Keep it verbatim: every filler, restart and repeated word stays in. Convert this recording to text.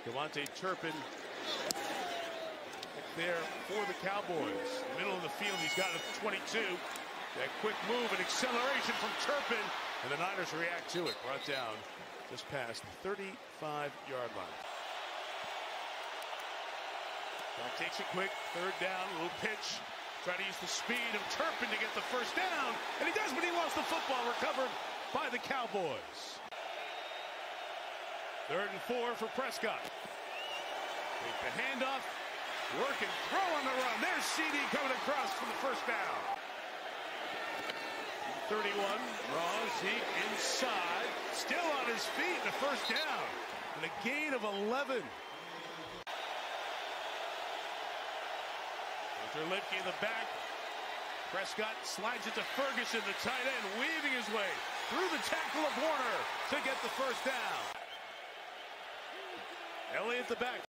Devontae Turpin there for the Cowboys. Middle of the field, he's got a twenty-two. That quick move and acceleration from Turpin, and the Niners react to it. Brought down just past the thirty-five yard line. Back takes it quick, third down, a little pitch. Try to use the speed of Turpin to get the first down, and he does, but he lost the football, recovered by the Cowboys. Third and four for Prescott. Take the handoff, work and throw on the run. There's C D coming across for the first down. thirty-one, raw, Zeke inside, still on his feet, and a first down, and a gain of eleven. Lipke in the back. Prescott slides it to Ferguson, the tight end, weaving his way through the tackle of Warner to get the first down. Elliott the back.